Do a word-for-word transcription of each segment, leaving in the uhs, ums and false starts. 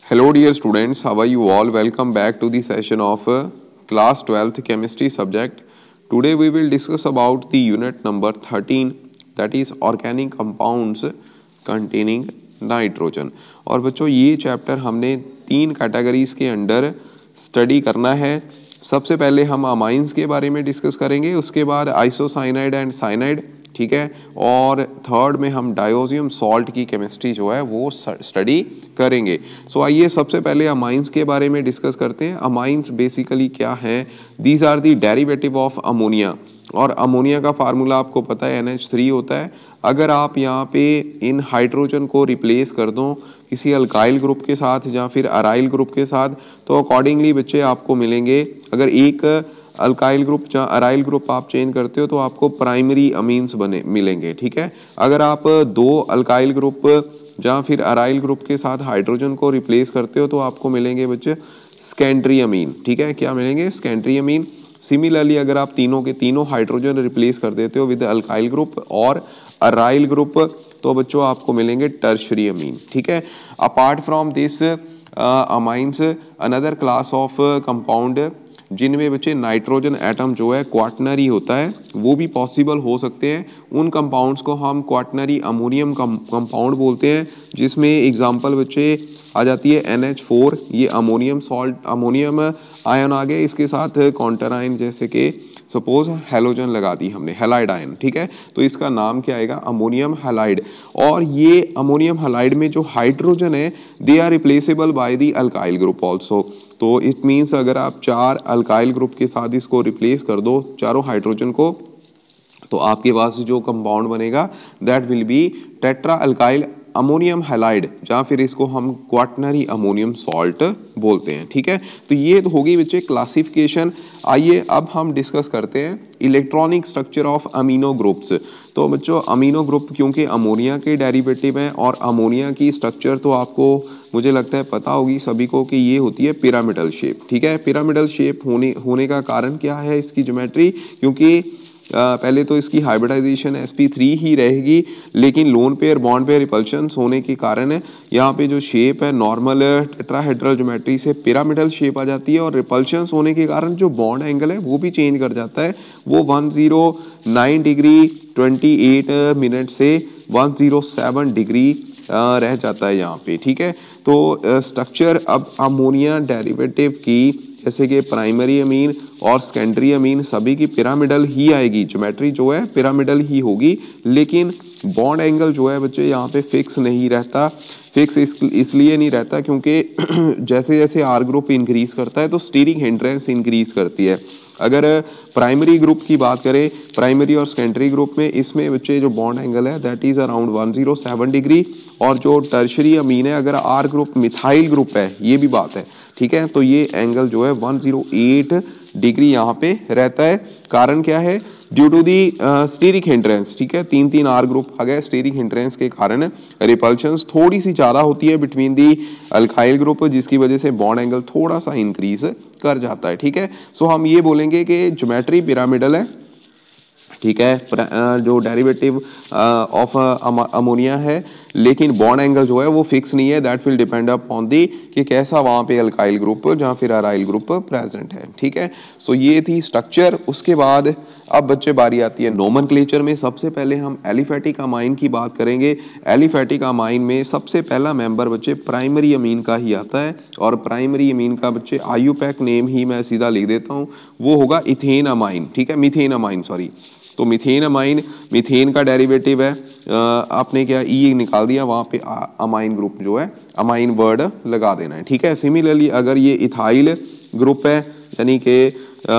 Hello dear students, how are you all? Welcome back to the session of uh, class twelfth chemistry subject. Today we will discuss about the unit number thirteen, that is organic compounds containing nitrogen. और बच्चों ये chapter हमने तीन categories के under study करना है। सबसे पहले हम अमाइंस के बारे में डिस्कस करेंगे, उसके बाद आइसोसाइनाइड एंड साइनाइड, ठीक है, और थर्ड में हम डायोजियम सॉल्ट की केमिस्ट्री जो है वो स्टडी करेंगे। सो so, आइए सबसे पहले अमाइंस के बारे में डिस्कस करते हैं। अमाइंस बेसिकली क्या है? These are the derivative of ammonia, और अमोनिया का फार्मूला आपको पता है एन एच थ्री होता है। अगर आप यहाँ पे इन हाइड्रोजन को रिप्लेस कर दो किसी अल्काइल ग्रुप के साथ या फिर अराइल ग्रुप के साथ, तो अकॉर्डिंगली बच्चे आपको मिलेंगे, अगर एक अल्काइल ग्रुप या अराइल ग्रुप आप चेंज करते हो तो आपको प्राइमरी अमीन्स बने मिलेंगे, ठीक है। अगर आप दो अल्काइल ग्रुप या फिर अराइल ग्रुप के साथ हाइड्रोजन को रिप्लेस करते हो तो आपको मिलेंगे बच्चे सेकेंडरी अमीन, ठीक है। क्या मिलेंगे? Secondary amine. सिमिलरली अगर आप तीनों के तीनों हाइड्रोजन रिप्लेस कर देते हो विद अल्काइल ग्रुप और अराइल ग्रुप तो बच्चों आपको मिलेंगे टर्शरी अमीन, ठीक है। Apart from this amines another class of compound जिनमें बच्चे नाइट्रोजन एटम जो है क्वाटनरी होता है वो भी पॉसिबल हो सकते हैं। उन कंपाउंड्स को हम क्वाटनरी अमोनियम कंपाउंड बोलते हैं, जिसमें एग्जांपल बच्चे आ जाती है एन एच फोर, ये अमोनियम सॉल्ट अमोनियम आयन आ गए, इसके साथ काउंटर आयन जैसे कि सपोज हेलोजन लगा दी हमने, हैलाइड आयन, ठीक है, तो इसका नाम क्या आएगा? Ammonium halide. और ये अमोनियम हैलाइड में जो हाइड्रोजन है they are replaceable by the alkyl group also. तो इट मीन्स अगर आप चार अल्काइल ग्रुप के साथ इसको रिप्लेस कर दो चारों हाइड्रोजन को, तो आपके पास जो कंपाउंड बनेगा that will be tetra alkyl ammonium halide, या फिर इसको हम क्वाटनरी अमोनियम सॉल्ट बोलते हैं, ठीक है। तो ये तो होगी बच्चे क्लासिफिकेशन। आइए अब हम डिस्कस करते हैं electronic structure of amino groups. तो बच्चों अमीनो ग्रुप क्योंकि अमोनिया के डेरिवेटिव हैं और अमोनिया की स्ट्रक्चर तो आपको मुझे लगता है पता होगी सभी को कि ये होती है पिरामिडल शेप, ठीक है। पिरामिडल शेप होने होने का कारण क्या है? इसकी ज्योमेट्री, क्योंकि आ, पहले तो इसकी हाइब्रिडाइजेशन एस पी थ्री ही रहेगी, लेकिन lone pair bond pair repulsion होने के कारण यहाँ पे जो शेप है नॉर्मल टेट्राहेड्रल ज्योमेट्री से पिरामिडल शेप आ जाती है, और रिपल्शन होने के कारण जो बॉन्ड एंगल है वो भी चेंज कर जाता है। वो one zero nine degree twenty eight minute से वन ज़ीरो सेवन डिग्री रह जाता है यहाँ पे, ठीक है। तो स्ट्रक्चर अब अमोनिया डेरिवेटिव की जैसे कि प्राइमरी अमीन और सेकेंडरी अमीन सभी की पिरामिडल ही आएगी, ज्योमेट्री जो है पिरामिडल ही होगी, लेकिन बॉन्ड एंगल जो है बच्चे यहाँ पे फिक्स नहीं रहता। फिक्स इस, इसलिए नहीं रहता क्योंकि जैसे जैसे आर ग्रुप इंक्रीज करता है तो स्टीरिंग हिंड्रेंस इंक्रीज करती है। अगर प्राइमरी ग्रुप की बात करें, प्राइमरी और सेकेंडरी ग्रुप में, इसमें बच्चे जो बॉन्ड एंगल है that is around one zero seven degree, और जो टर्शरी अमीन है अगर आर ग्रुप मिथाइल ग्रुप है, ये भी बात है, ठीक है, तो ये एंगल जो है वन ज़ीरो एट डिग्री यहाँ पे रहता है। कारण क्या है? Due to the steric hindrance, ठीक है, तीन तीन आर ग्रुप आ गए, स्टीरिक हिंड्रेंस के कारण रिपल्शंस थोड़ी सी ज्यादा होती है बिटवीन दी अल्काइल ग्रुप, जिसकी वजह से बॉन्ड एंगल थोड़ा सा इंक्रीज कर जाता है, ठीक है। सो हम ये बोलेंगे कि ज्योमेट्री पिरामिडल है, ठीक है, जो डेरिवेटिव ऑफ अमोनिया है, लेकिन बॉन्ड एंगल जो है वो फिक्स नहीं है। That will depend upon the कि कैसा वहाँ पे अल्काइल ग्रुप जहाँ फिर अराइल ग्रुप प्रेजेंट है, ठीक है। सो ये थी स्ट्रक्चर। उसके बाद अब बच्चे बारी आती है नोमेनक्लेचर में। सबसे पहले हम एलिफेटिक अमाइन की बात करेंगे। एलिफेटिक अमाइन में सबसे पहला मेंबर बच्चे प्राइमरी अमीन का ही आता है, और प्राइमरी अमीन का बच्चे आईयूपैक नेम ही मैं सीधा लिख देता हूँ, वो होगा इथेन अमाइन, ठीक है, मीथेन अमाइन सॉरी। तो मीथेन अमाइन, मीथेन का डेरिवेटिव है, आ, आपने क्या ई निकाल दिया, वहाँ पे अमाइन ग्रुप जो है अमाइन वर्ड लगा देना है, ठीक है। सिमिलरली अगर ये इथाइल ग्रुप है यानी कि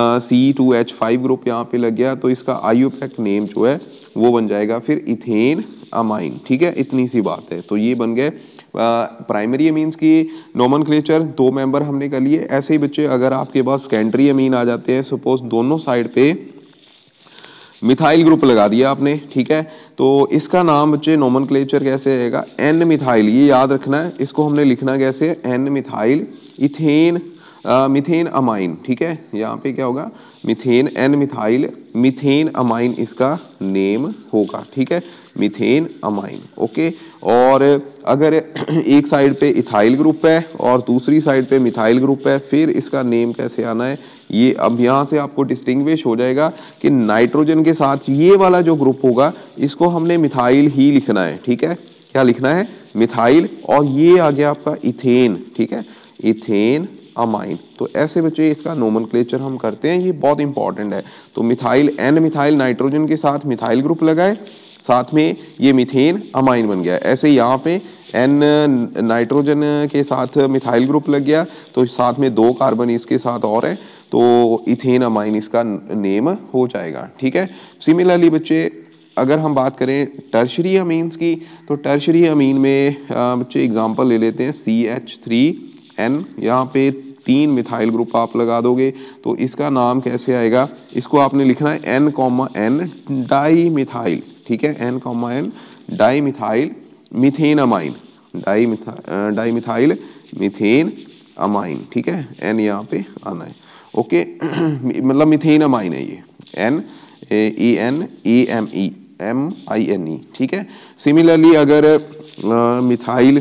C two H five group यहाँ पे लग गया, तो इसका आईयूपैक नेम जो है वो बन जाएगा फिर इथेन अमाइन, ठीक है, इतनी सी बात है। तो ये बन गए प्राइमरी अमीन्स की नोमेनक्लेचर, दो मेंबर हमने कर लिए। ऐसे ही बच्चे अगर आपके पास सेकेंडरी अमीन आ जाते हैं, सपोज दोनों साइड पे मिथाइल ग्रुप लगा दिया आपने, ठीक है, तो इसका नाम बच्चे नोमेनक्लेचर कैसे आएगा? एन मिथाइल, ये याद रखना है, इसको हमने लिखना कैसे? N methyl ethane methane amine, ठीक है, यहाँ पे क्या होगा? Methane, N methyl methane amine इसका नेम होगा, ठीक है। Methane amine. ओके, और अगर एक साइड पे इथाइल ग्रुप है और दूसरी साइड पे मिथाइल ग्रुप है, फिर इसका नेम कैसे आना है ये अब यहाँ से आपको डिस्टिंग्विश हो जाएगा कि नाइट्रोजन के साथ ये वाला जो ग्रुप होगा इसको हमने मिथाइल ही लिखना है। ठीक है, क्या लिखना है? मिथाइल। और ये आ गया आपका इथेन। ठीक है, इथेन अमाइन। तो ऐसे बच्चे इसका नोमेनक्लेचर हम करते हैं, ये बहुत इंपॉर्टेंट है। तो मिथाइल, एन मिथाइल नाइट्रोजन के साथ मिथाइल ग्रुप लगाए, साथ में ये मीथेन अमाइन बन गया। ऐसे यहाँ पे एन नाइट्रोजन के साथ मिथाइल ग्रुप लग गया तो साथ में दो कार्बन इसके साथ और है तो इथेन अमाइन इसका नेम हो जाएगा। ठीक है, सिमिलरली बच्चे अगर हम बात करें टर्शरी अमीन्स की, तो टर्शरी अमीन में बच्चे एग्जांपल ले लेते हैं सी एच थ्री एन। यहाँ पे तीन मिथाइल ग्रुप आप लगा दोगे तो इसका नाम कैसे आएगा? इसको आपने लिखना है N comma N dimethyl. ठीक है, N comma N dimethyl methane amine, di meth dimethyl methane amine. ठीक है, एन यहाँ पे आना है। ओके मतलब मीथेन अमाइन है ये, N E N E M E M I N E. ठीक है, सिमिलरली अगर आ, मिथाइल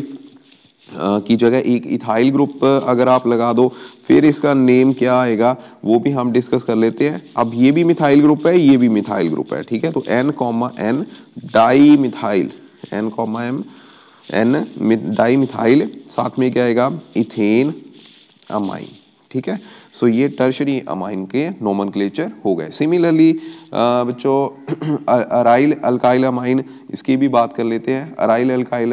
आ, की जगह एक इथाइल ग्रुप अगर आप लगा दो फिर इसका नेम क्या आएगा वो भी हम डिस्कस कर लेते हैं। अब ये भी मिथाइल ग्रुप है, ये भी मिथाइल ग्रुप है। ठीक है, तो N comma N dimethyl, N comma M N dimethyl, साथ में क्या आएगा? Ethane amine. ठीक है, सो ये टर्शरी अमाइन के नोमेनक्लेचर हो गए। सिमिलरली बच्चों अराइल अल्काइल अमाइन, इसकी भी बात कर लेते हैं। अराइल अल्काइल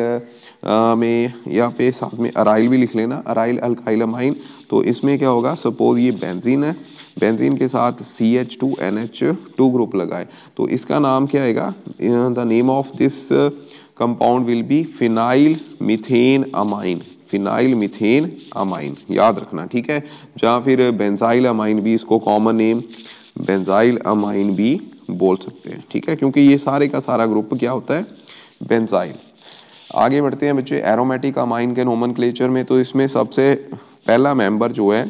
में यहाँ पे साथ में अराइल भी लिख लेना, अराइल अल्काइल अमाइन। तो इसमें क्या होगा? सपोज ये बेंजीन है, बेंजीन के साथ C H two N H two group लगाए तो इसका नाम क्या आएगा? The name of this compound will be phenyl methane amine, phenyl methane amine, याद रखना। ठीक है, जहाँ फिर बेंजाइल अमाइन भी इसको कॉमन नेम बेंजाइल अमाइन भी बोल सकते हैं। ठीक है, क्योंकि ये सारे का सारा ग्रुप क्या होता है? बेंजाइल। आगे बढ़ते हैं बच्चे एरोमेटिक अमाइन के नोमेनक्लेचर में। तो इसमें सबसे पहला मेंबर जो है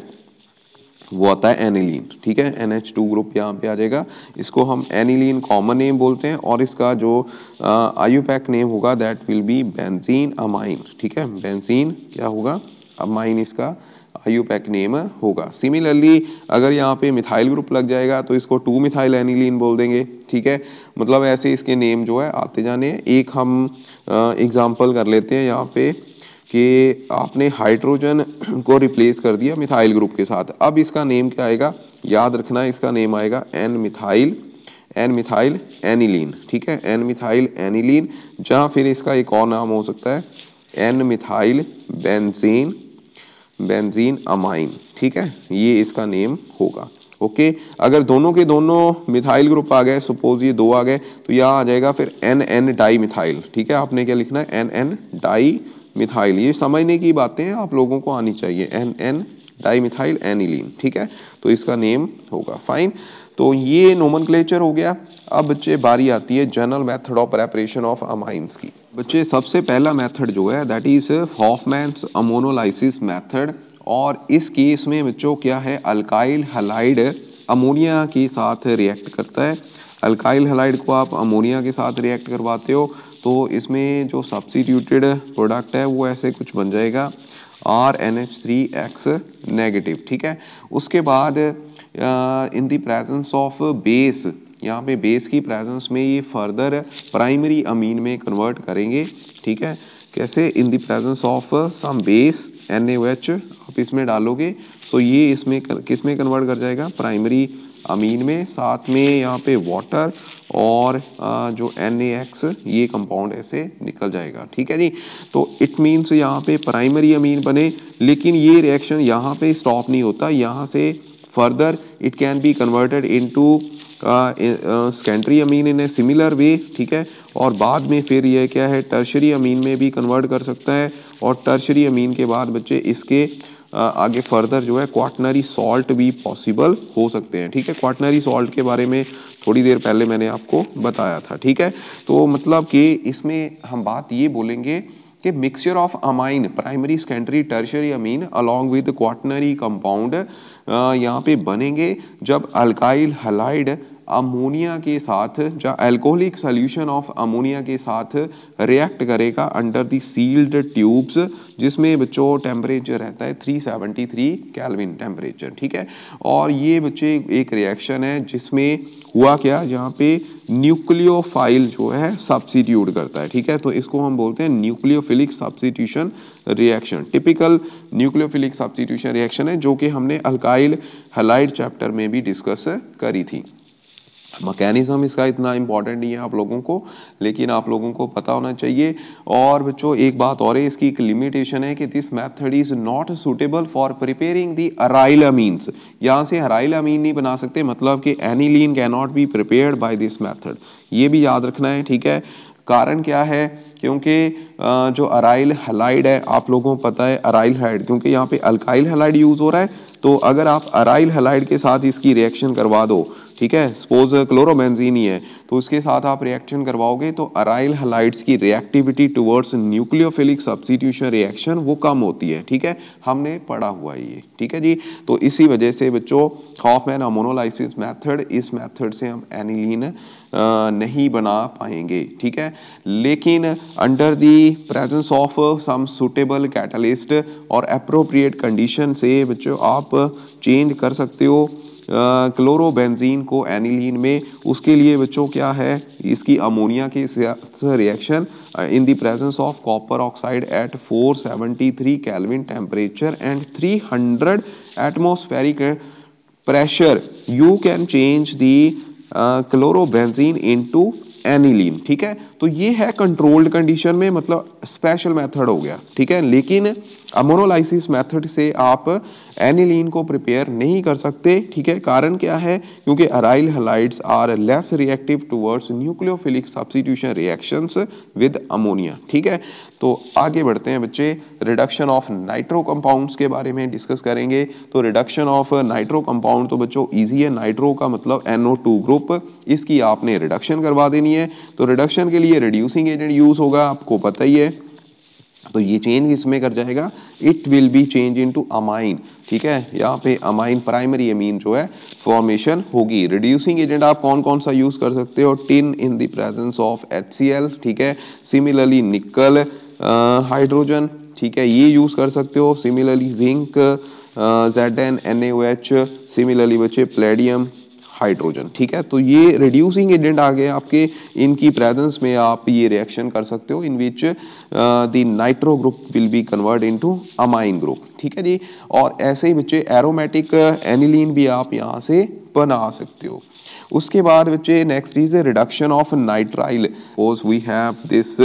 वो आता है एनिलीन। ठीक है, एन एच टू ग्रुप यहाँ पे आ जाएगा, इसको हम एनिलीन कॉमन नेम बोलते हैं और इसका जो आयुपैक नेम होगा that will be benzene amine. ठीक है, बेंजीन क्या होगा? अमाइन इसका आयुपैक नेम होगा। सिमिलरली अगर यहाँ पे मिथाइल ग्रुप लग जाएगा तो इसको टू मिथाइल एनिलीन बोल देंगे। ठीक है, मतलब ऐसे इसके नेम जो है आते जाने। एक हम एग्जाम्पल कर लेते हैं यहाँ पे कि आपने हाइड्रोजन को रिप्लेस कर दिया मिथाइल ग्रुप के साथ, अब इसका नेम क्या आएगा? याद रखना, इसका नेम आएगा N methyl N methyl aniline. ठीक है, एन मिथाइल एनिलीन, जहाँ फिर इसका एक और नाम हो सकता है N methyl benzene benzene amine. ठीक है, ये इसका नेम होगा। ओके, अगर दोनों के दोनों मिथाइल ग्रुप आ गए, सपोज ये दो आ गए, तो यहाँ आ जाएगा फिर एन एन डाई मिथाइल। ठीक है, आपने क्या लिखना है? N N dimethyl. ये समझने की बातें हैं, आप लोगों को आनी चाहिए। N N dimethyl aniline. ठीक है, तो इसका नेम होगा। फाइन, तो ये नोमेनक्लेचर हो गया। अब बच्चे बारी आती है general method of preparation of amines की। बच्चे सबसे पहला मेथड जो है that is Hoffmann's ammonolysis method, और इस केस में बच्चों क्या है? अल्काइल हैलाइड अमोनिया के साथ रिएक्ट करता है। अल्काइल हैलाइड को आप अमोनिया के साथ रिएक्ट करवाते हो तो इसमें जो सब्स्टिट्यूटेड प्रोडक्ट है वो ऐसे कुछ बन जाएगा R N H three X negative. ठीक है, उसके बाद in the presence of base, यहाँ पे बेस की प्रेजेंस में ये फर्दर प्राइमरी अमीन में कन्वर्ट करेंगे। ठीक है, कैसे? In the presence of some base N A O H आप इसमें डालोगे तो ये इसमें किस में कन्वर्ट कर जाएगा? प्राइमरी अमीन में। साथ में यहाँ पे वाटर और जो एन ए एक्स ये कंपाउंड ऐसे निकल जाएगा। ठीक है जी, तो इट मीन्स यहाँ पे प्राइमरी अमीन बने, लेकिन ये रिएक्शन यहाँ पे स्टॉप नहीं होता, यहाँ से further it can be converted into secondary amine in a similar way. ठीक है, और बाद में फिर ये क्या है? टर्शरी अमीन में भी कन्वर्ट कर सकता है, और टर्शरी अमीन के बाद बच्चे इसके आगे फर्दर जो है क्वाटनरी सॉल्ट भी पॉसिबल हो सकते हैं। ठीक है, क्वाटनरी सॉल्ट के बारे में थोड़ी देर पहले मैंने आपको बताया था। ठीक है, तो मतलब कि इसमें हम बात ये बोलेंगे कि mixture of amine primary secondary tertiary amine along with quaternary compound यहाँ पे बनेंगे जब अल्काइल हैलाइड अमोनिया के साथ या अल्कोहलिक सोल्यूशन ऑफ अमोनिया के साथ रिएक्ट करेगा अंडर द सील्ड ट्यूब्स, जिसमें बच्चों टेम्परेचर रहता है तीन सौ तिहत्तर केल्विन टेम्परेचर, ठीक है। और ये बच्चे एक रिएक्शन है जिसमें हुआ क्या, यहाँ पे न्यूक्लियोफाइल जो है सब्स्टिट्यूट करता है, ठीक है। तो इसको हम बोलते हैं nucleophilic substitution reaction. Typical nucleophilic substitution reaction है जो कि हमने अल्काइल हैलाइड चैप्टर में भी डिस्कस करी थी। मैकेनिज्म इसका इतना इंपॉर्टेंट नहीं है आप लोगों को, लेकिन आप लोगों को पता होना चाहिए। और बच्चों एक बात और है, इसकी एक लिमिटेशन है कि this method is not suitable for preparing the aryl amines. यहाँ से अराइल अमीन नहीं बना सकते, मतलब कि aniline can not be prepared by this method, ये भी याद रखना है, ठीक है। कारण क्या है, क्योंकि जो अराइल हैलाइड है, आप लोगों को पता है अराइल हैलाइड, क्योंकि यहाँ पे अल्काइल हैलाइड यूज हो रहा है, तो अगर आप अराइल हैलाइड के साथ इसकी रिएक्शन करवा दो, ठीक है, सपोज क्लोरोबेंजीन ही है, तो उसके साथ आप रिएक्शन करवाओगे तो अराइल हैलाइड्स की reactivity towards nucleophilic substitution reaction वो कम होती है, ठीक है, हमने पढ़ा हुआ है ये, ठीक है जी। तो इसी वजह से बच्चों हॉफमैन अमोनोलाइसिस मेथड, इस मेथड से हम एनिलीन नहीं बना पाएंगे, ठीक है। लेकिन under the presence of some suitable catalyst और अप्रोप्रिएट कंडीशन से बच्चों आप चेंज कर सकते हो क्लोरोबेंजीन uh, को एनिलीन में। उसके लिए बच्चों क्या है, इसकी अमोनिया के reaction in the presence of copper oxide at four seventy three kelvin temperature and three hundred atmospheric pressure you can change the chlorobenzene into aniline, ठीक है। तो ये है कंट्रोल्ड कंडीशन में, मतलब स्पेशल मेथड हो गया, ठीक है। लेकिन अमोनोलाइसिस मेथड से आप एनिलीन को प्रिपेयर नहीं कर सकते, ठीक है। कारण क्या है, क्योंकि aryl halides are less reactive towards nucleophilic substitution reactions with ammonia, ठीक है। तो आगे बढ़ते हैं बच्चे, रिडक्शन ऑफ नाइट्रो कंपाउंड्स के बारे में डिस्कस करेंगे। तो रिडक्शन ऑफ नाइट्रो कंपाउंड तो बच्चों इजी है, नाइट्रो का मतलब एन ओ टू ग्रुप, इसकी आपने रिडक्शन करवा देनी है। तो रिडक्शन के लिए रिड्यूसिंग एजेंट यूज होगा, आपको पता ही है। तो ये चेंज इसमें कर जाएगा, it will be change into amine, ठीक है। यहाँ पे अमाइन प्राइमरी अमीन जो है फॉर्मेशन होगी। रिड्यूसिंग एजेंट आप कौन कौन सा यूज कर सकते हो, tin in the presence of H C L, ठीक है। सिमिलरली निकल हाइड्रोजन, ठीक है, ये यूज कर सकते हो। Similarly zinc Z N N A O H, similarly बच्चे प्लेडियम हाइड्रोजन, ठीक है। तो ये रिड्यूसिंग एजेंट आ गए आपके, इनकी प्रेजेंस में आप ये रिएक्शन कर सकते हो, in which the nitro group will be convert into amine group, ठीक है जी। और ऐसे ही बच्चे एरोमेटिक एनिलीन भी आप यहाँ से बना सकते हो। उसके बाद बच्चे next is reduction of nitrile. Suppose we have this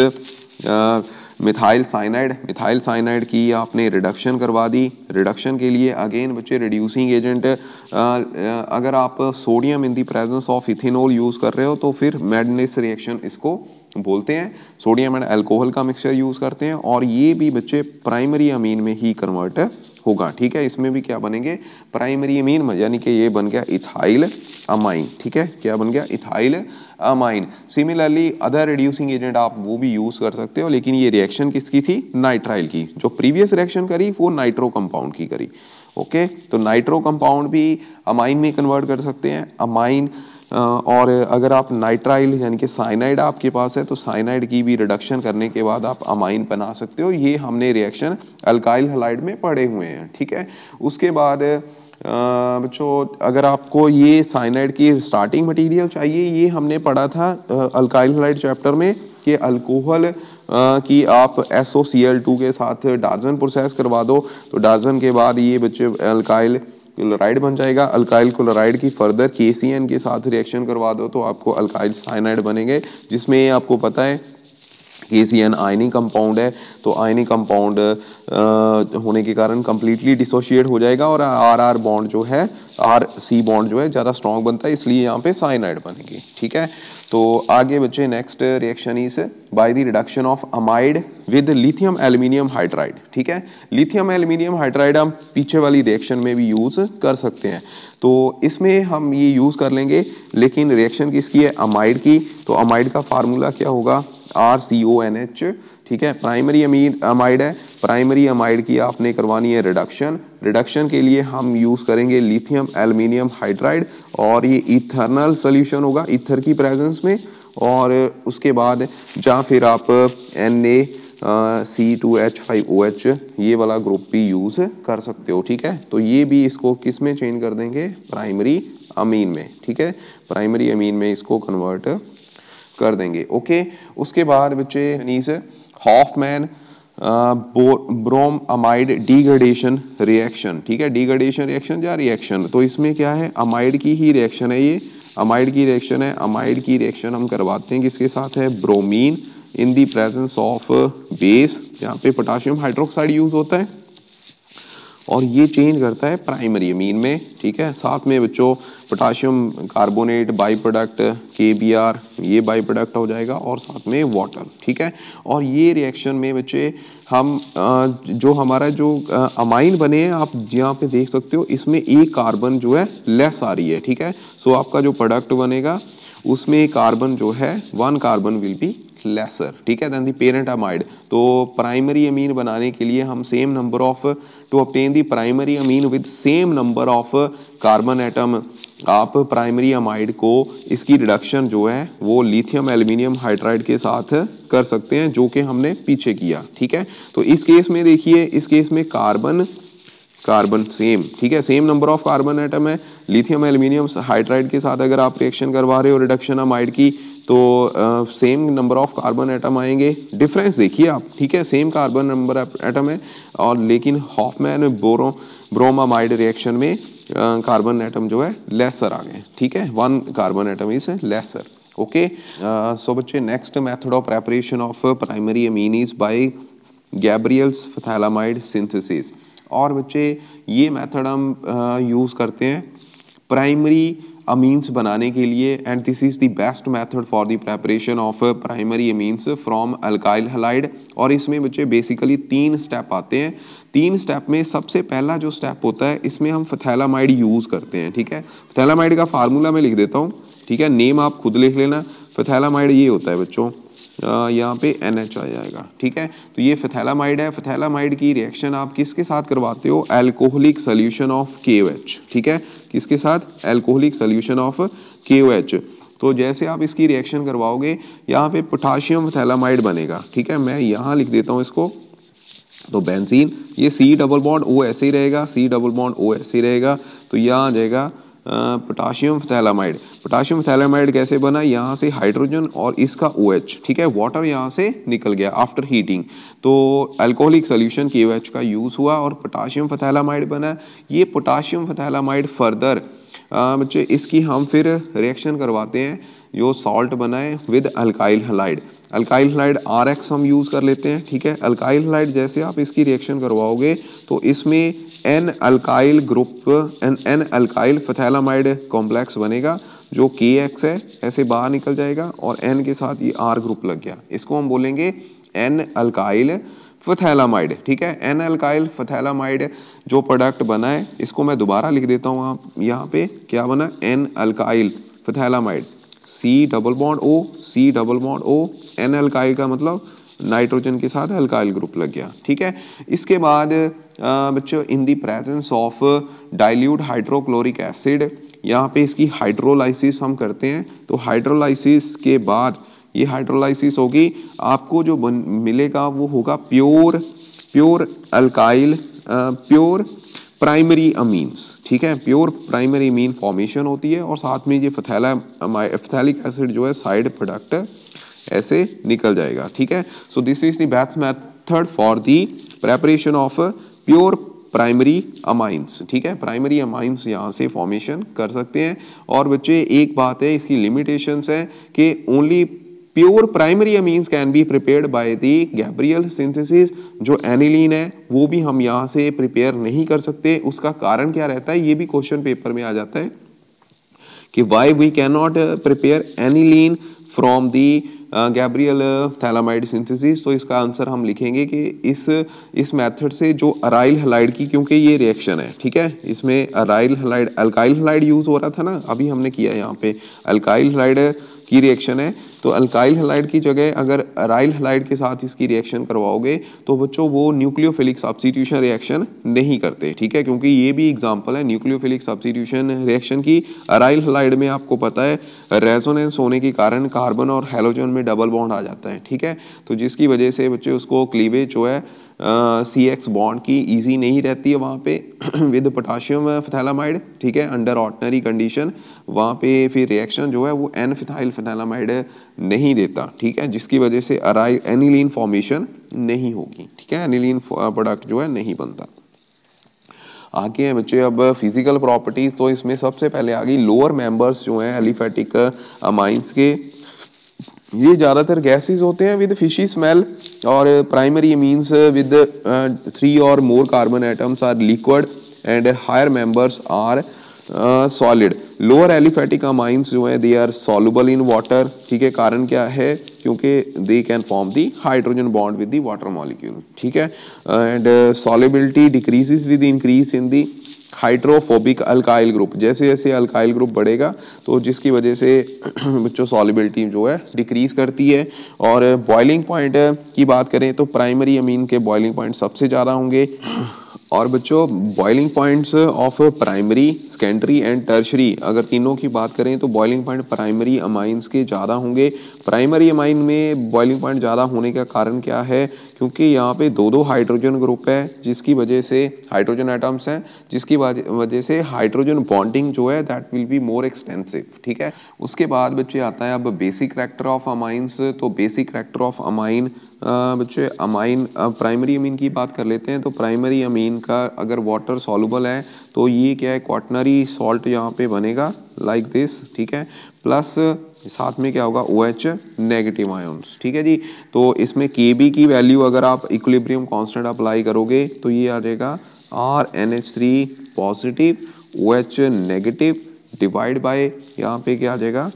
methyl cyanide, methyl cyanide की आपने रिडक्शन करवा दी। रिडक्शन के लिए अगेन बच्चे रिड्यूसिंग एजेंट, अगर आप sodium in the presence of ethanol use कर रहे हो तो फिर मैडनेस रिएक्शन इसको बोलते हैं। सोडियम एंड अल्कोहल का मिक्सचर यूज करते हैं, और ये भी बच्चे प्राइमरी अमीन में ही कन्वर्ट होगा, ठीक है। इसमें भी क्या बनेंगे, प्राइमरी अमीन, यानी कि ये बन गया इथाइल अमाइन, ठीक है। क्या बन गया, ethyl amine. Similarly other reducing agent आप वो भी यूज कर सकते हो, लेकिन ये रिएक्शन किसकी थी, नाइट्राइल की। जो प्रीवियस रिएक्शन करी वो नाइट्रो कंपाउंड की करी, ओके। तो नाइट्रो कंपाउंड भी अमाइन में कन्वर्ट कर सकते हैं, अमाइन। और अगर आप नाइट्राइल यानी कि साइनाइड आपके पास है तो साइनाइड की भी रिडक्शन करने के बाद आप अमाइन बना सकते हो। ये हमने रिएक्शन अल्काइल हैलाइड में पढ़े हुए हैं, ठीक है। उसके बाद बच्चों अगर आपको ये साइनाइड की स्टार्टिंग मटेरियल चाहिए, ये हमने पढ़ा था अल्काइल हैलाइड चैप्टर में कि अल्कोहल की आप S O C L two के साथ डार्जन प्रोसेस करवा दो, तो डार्जन के बाद ये बच्चे अल्काइल क्लोराइड बन जाएगा। अल्काइल क्लोराइड की फर्दर के सी एन के साथ रिएक्शन करवा दो तो आपको अल्काइल साइनाइड बनेंगे, जिसमें आपको पता है के सी एन आयनिक कंपाउंड है, तो आयनिक कंपाउंड होने के कारण कंप्लीटली डिसोशिएट हो जाएगा और आर आर बॉन्ड जो है, आर सी बॉन्ड जो है ज़्यादा स्ट्रॉन्ग बनता है, इसलिए यहाँ पे साइनाइड बनेगी, ठीक है। तो आगे बच्चे next reaction is by the reduction of amide with lithium aluminium hydride, ठीक है। लिथियम एल्यूमिनियम हाइड्राइड हम पीछे वाली रिएक्शन में भी यूज कर सकते हैं, तो इसमें हम ये यूज कर लेंगे। लेकिन रिएक्शन किसकी है, अमाइड की। तो अमाइड का फार्मूला क्या होगा, R C O N H, ठीक है। प्राइमरी अमीन अमाइड है, प्राइमरी अमाइड की आपने करवानी है रिडक्शन। रिडक्शन के लिए हम यूज़ करेंगे लिथियम एल्युमिनियम हाइड्राइड, और ये इथर्नल सोल्यूशन होगा ईथर की प्रेजेंस में। और उसके बाद जहाँ फिर आप N A C two H five O H ये वाला ग्रुप भी यूज़ कर सकते हो, ठीक है। तो ये भी इसको किस में चेंज कर देंगे, प्राइमरी अमीन में, ठीक है। प्राइमरी अमीन में इसको कन्वर्ट कर देंगे, ओके। उसके बाद बच्चे नीस Hoffmann bromamide degradation reaction, ठीक है। डिग्रेडेशन रिएक्शन या रिएक्शन, तो इसमें क्या है, अमाइड की ही रिएक्शन है, ये अमाइड की रिएक्शन है। अमाइड की रिएक्शन हम करवाते हैं किसके साथ है, bromine in the presence of base, यहाँ पे पोटाशियम हाइड्रोक्साइड यूज होता है, और ये चेंज करता है प्राइमरी अमीन में, ठीक है। साथ में बच्चों पोटाशियम कार्बोनेट बाई प्रोडक्ट के बी आर ये बाई प्रोडक्ट हो जाएगा, और साथ में वाटर, ठीक है। और ये रिएक्शन में बच्चे हम जो हमारा जो अमाइन बने हैं आप यहाँ पे देख सकते हो, इसमें एक कार्बन जो है लेस आ रही है, ठीक है। सो आपका जो प्रोडक्ट बनेगा उसमें कार्बन जो है one carbon will be lesser, ठीक है, देन द पेरेंट अमाइड। तो प्राइमरी अमीन बनाने के लिए हम same number of to obtain the primary amine with same number of carbon atom, आप प्राइमरी अमाइड को इसकी रिडक्शन जो है वो लिथियम एल्युमिनियम हाइड्राइड के साथ कर सकते हैं, जो कि हमने पीछे किया, ठीक है। तो इस केस में देखिए, इस केस में कार्बन कार्बन सेम, ठीक है, same number of carbon atom है। लिथियम एल्युमिनियम हाइड्राइड के साथ अगर आप रिएक्शन करवा रहे हो रिडक्शन अमाइड की, तो same number of carbon atom आएंगे। डिफरेंस देखिए आप, ठीक है, सेम कार्बन नंबर एटम है, और लेकिन हॉफमैन बोरो ब्रोमामाइड रिएक्शन में कार्बन एटम जो है लेसर आ गए, ठीक है, one carbon atom is lesser, okay. So बच्चे next method of preparation of primary amine is by Gabriel's phthalimide synthesis. और बच्चे ये मेथड हम यूज़ करते हैं प्राइमरी अमीन्स बनाने के लिए, and this is the best method for the preparation of primary amines from alkyl halide. और इसमें बच्चे बेसिकली तीन स्टेप आते हैं। तीन स्टेप में सबसे पहला जो स्टेप होता है, इसमें हम फथैलामाइड यूज़ करते हैं, ठीक है। फथैलामाइड का फार्मूला मैं लिख देता हूँ, ठीक है, नेम आप खुद लिख लेना। फथैलामाइड ये होता है बच्चों, यहाँ पे एन एच आ जाएगा, ठीक है। तो ये फथैलामाइड है। फथैलामाइड की रिएक्शन आप किसके साथ करवाते हो, एल्कोहलिक सोल्यूशन ऑफ के ओ एच, ठीक है, किसके साथ, एल्कोहलिक सोल्यूशन ऑफ के ओ एच। तो जैसे आप इसकी रिएक्शन करवाओगे, यहाँ पे पोटाशियम फथैलामाइड बनेगा, ठीक है। मैं यहाँ लिख देता हूँ इसको, तो बेंजीन, ये सी डबल बॉन्ड ओ ऐसे ही रहेगा, सी डबल बॉन्ड ओ ऐसे ही रहेगा, तो यहाँ आ जाएगा पोटाशियम फथैलामाइड। पोटाशियम फथैलामाइड कैसे बना, यहाँ से हाइड्रोजन और इसका OH, ठीक है, वाटर यहाँ से निकल गया आफ्टर हीटिंग, तो alcoholic solution K O H का यूज़ हुआ और पोटाशियम फथैलामाइड बना। ये पोटाशियम फथैलामाइड फर्दर बच्चे इसकी हम फिर रिएक्शन करवाते हैं, जो सॉल्ट बनाए with alkyl halide. Alkyl halide R X हम यूज़ कर लेते हैं, ठीक है। अल्काइल हैलाइड जैसे आप इसकी रिएक्शन करवाओगे, तो इसमें N alkyl group N N alkyl phthalimide complex बनेगा, जो के एक्स है ऐसे बाहर निकल जाएगा, और एन के साथ ये आर ग्रुप लग गया, इसको हम बोलेंगे एन अल्काइल फथैलामाइड, ठीक है। एन अल्काइल फथैलामाइड जो प्रोडक्ट बना है, इसको मैं दोबारा लिख देता हूँ, आप यहाँ पे क्या बना, N alkyl phthalimide, C double bond O, C double bond O, N alkyl का मतलब नाइट्रोजन के साथ अल्काइल ग्रुप लग गया, ठीक है। इसके बाद बच्चों in the presence of dilute hydrochloric acid, यहाँ पे इसकी हाइड्रोलाइसिस हम करते हैं। तो हाइड्रोलाइसिस के बाद ये हाइड्रोलाइसिस होगी, आपको जो बन, मिलेगा वो होगा pure pure alkyl pure primary amines, ठीक है। प्योर प्राइमरी अमीन फॉर्मेशन होती है, और साथ में ये फथैला फथैलिक एसिड जो है साइड प्रोडक्ट ऐसे निकल जाएगा, ठीक है। So this is the best method for the preparation of pure primary amines, ठीक है। प्राइमरी अमाइंस यहाँ से फॉर्मेशन कर सकते हैं। और बच्चे एक बात है, इसकी लिमिटेशंस है कि only pure primary amines can be prepared by the Gabriel synthesis. जो एनिलीन है वो भी हम यहाँ से प्रिपेयर नहीं कर सकते। उसका कारण क्या रहता है, ये भी क्वेश्चन पेपर में आ जाता है कि why we can not prepare aniline from the Gabriel phthalimide synthesis. तो इसका आंसर हम लिखेंगे कि इस इस मेथड से जो अराइल हैलाइड की, क्योंकि ये रिएक्शन है, ठीक है, इसमें aryl halide alkyl halide use हो रहा था ना, अभी हमने किया यहाँ पे अल्काइल हैलाइड की रिएक्शन है, तो अल्काइल हैलाइड की जगह अगर अराइल हैलाइड के साथ इसकी रिएक्शन करवाओगे तो बच्चों वो न्यूक्लियोफिलिक सब्स्टिट्यूशन रिएक्शन नहीं करते, ठीक है, क्योंकि ये भी एग्जांपल है न्यूक्लियोफिलिक सब्स्टिट्यूशन रिएक्शन की। अराइल हैलाइड में आपको पता है रेजोनेंस होने के कारण कार्बन और हेलोजन में डबल बॉन्ड आ जाता है, ठीक है, तो जिसकी वजह से बच्चे उसको क्लीवेज जो है सी एक्स बॉन्ड की इजी नहीं रहती है वहाँ पे विद पोटाशियम फिथाइलामाइड, ठीक है, अंडर ऑर्डिनरी कंडीशन वहाँ पे फिर रिएक्शन जो है वो एन फिथाइल फिथाइलामाइड नहीं देता, ठीक है, जिसकी वजह से अराइल एनिलीन फॉर्मेशन नहीं होगी, ठीक है, एनिलीन प्रोडक्ट जो है नहीं बनता। आगे हैं बच्चे अब फिजिकल प्रॉपर्टीज, तो इसमें सबसे पहले आ गई लोअर मेंबर्स जो हैं एलिफेटिक अमाइंस के, ये ज़्यादातर गैसेस होते हैं विद फिशी स्मेल और प्राइमरी अमीन्स विद थ्री और more carbon atoms are liquid and higher members are solid. Lower aliphatic amines जो है they are soluble in water, ठीक है, कारण क्या है, क्योंकि they can form the hydrogen bond with the water molecule, ठीक है, and solubility decreases with increase in the hydrophobic alkyl group, जैसे जैसे अल्काइल ग्रुप बढ़ेगा तो जिसकी वजह से बच्चों सॉल्युबिलिटी जो है डिक्रीज करती है। और बॉइलिंग पॉइंट की बात करें तो प्राइमरी अमीन के बॉइलिंग पॉइंट सबसे ज़्यादा होंगे, और बच्चों boiling points of primary secondary and tertiary अगर तीनों की बात करें तो बॉइलिंग पॉइंट प्राइमरी अमाइंस के ज़्यादा होंगे। प्राइमरी अमाइन में बॉइलिंग पॉइंट ज़्यादा होने का कारण क्या है, क्योंकि यहाँ पे दो दो हाइड्रोजन ग्रुप है जिसकी वजह से हाइड्रोजन एटम्स हैं जिसकी वजह से हाइड्रोजन बॉन्डिंग जो है that will be more extensive, ठीक है। उसके बाद बच्चे आता है अब बेसिक करैक्टर ऑफ अमाइंस, तो बेसिक करैक्टर ऑफ अमाइन बच्चे अमाइन प्राइमरी अमीन की बात कर लेते हैं, तो प्राइमरी अमीन का अगर वाटर सॉल्युबल है तो ये क्या है क्वाटनरी सॉल्ट यहाँ पे बनेगा लाइक दिस, ठीक है, प्लस साथ में क्या होगा ओ एच नेगेटिव आयन्स, ठीक है जी। तो इसमें के बी की वैल्यू अगर आप इक्विलिब्रियम कांस्टेंट अप्लाई करोगे तो ये आ जाएगा R N H three positive O H negative divide by यहाँ पे क्या आ जाएगा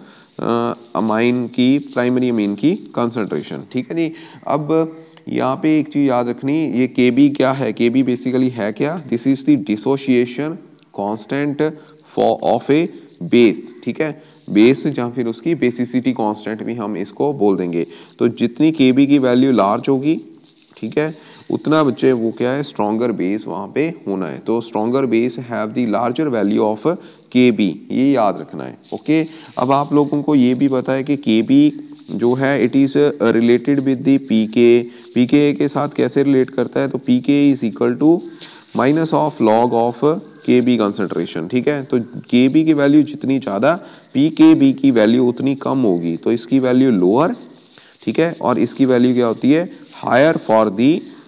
अमाइन की प्राइमरी अमीन की कंसंट्रेशन, ठीक है जी। अब यहाँ पे एक चीज याद रखनी, ये के बी क्या है, के बी बेसिकली है क्या, this is the dissociation constant for of a base, ठीक है, बेस या फिर उसकी बेसिसिटी कांस्टेंट भी हम इसको बोल देंगे। तो जितनी के बी की वैल्यू लार्ज होगी, ठीक है, उतना बच्चे वो क्या है स्ट्रॉन्गर बेस वहाँ पे होना है, तो stronger base have the larger value of K B, ये याद रखना है, ओके। अब आप लोगों को ये भी पता है कि के बी जो है it is related with the P K, P K के साथ कैसे रिलेट करता है, तो P K is equal to minus of log of K B concentration, ठीक है। तो के बी की वैल्यू जितनी ज़्यादा पी के बी की वैल्यू उतनी कम होगी, तो इसकी वैल्यू लोअर, ठीक है, और इसकी वैल्यू क्या होती है higher for the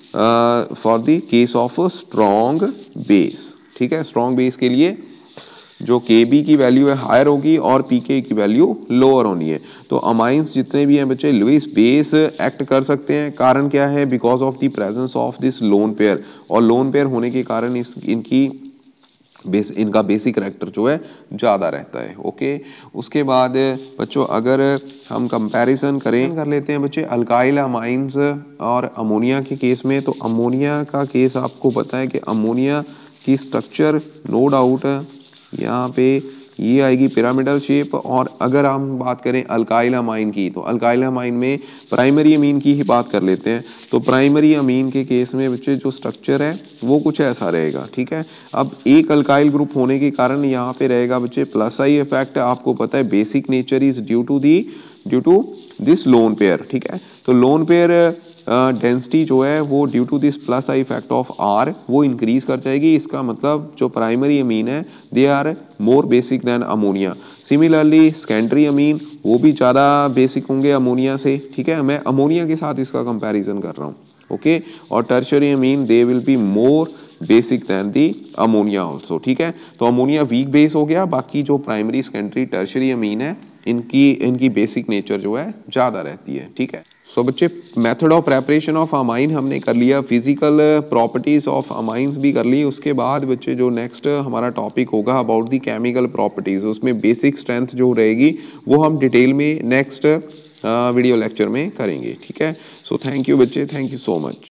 for the case of strong base, ठीक है। स्ट्रॉन्ग बेस के लिए जो के बी की वैल्यू है हायर होगी और पी के की वैल्यू लोअर होनी है। तो अमाइंस जितने भी हैं बच्चे लुईस बेस एक्ट कर सकते हैं, कारण क्या है, because of the presence of this lone pair, और लोन पेयर होने के कारण इस इनकी बेस इनका बेसिक करैक्टर जो है ज़्यादा रहता है, ओके। उसके बाद बच्चों अगर हम कंपैरिजन करें कर लेते हैं बच्चे अल्काइल अमाइंस और अमोनिया के केस में, तो अमोनिया का केस आपको पता है कि अमोनिया की स्ट्रक्चर नो डाउट यहाँ पे ये आएगी पिरामिडल शेप, और अगर हम बात करें अल्काइल अमाइन की तो अल्काइल अमाइन में प्राइमरी अमीन की ही बात कर लेते हैं, तो प्राइमरी अमीन के केस में बच्चे जो स्ट्रक्चर है वो कुछ ऐसा रहेगा, ठीक है। अब एक अल्काइल ग्रुप होने के कारण यहाँ पे रहेगा बच्चे प्लस आई इफेक्ट, आपको पता है basic nature is due to the due to this lone pair, ठीक है। तो लोन पेयर डेंसिटी uh, जो है वो due to this plus I effect of R वो इंक्रीज कर जाएगी, इसका मतलब जो प्राइमरी अमीन है they are more basic than ammonia. Similarly secondary amine वो भी ज़्यादा बेसिक होंगे अमोनिया से, ठीक है, मैं अमोनिया के साथ इसका कंपैरिजन कर रहा हूँ, ओके। और tertiary amine they will be more basic than the ammonia also, ठीक है। तो अमोनिया वीक बेस हो गया, बाकी जो प्राइमरी सेकेंडरी टर्शियरी अमीन है इनकी इनकी बेसिक नेचर जो है ज़्यादा रहती है, ठीक है। सो so, बच्चे method of preparation of amine हमने कर लिया, फिजिकल प्रॉपर्टीज ऑफ अमाइंस भी कर ली। उसके बाद बच्चे जो नेक्स्ट हमारा टॉपिक होगा अबाउट दी केमिकल प्रॉपर्टीज, उसमें बेसिक स्ट्रेंथ जो रहेगी वो हम डिटेल में नेक्स्ट वीडियो लेक्चर में करेंगे, ठीक है। सो थैंक यू बच्चे, थैंक यू सो मच।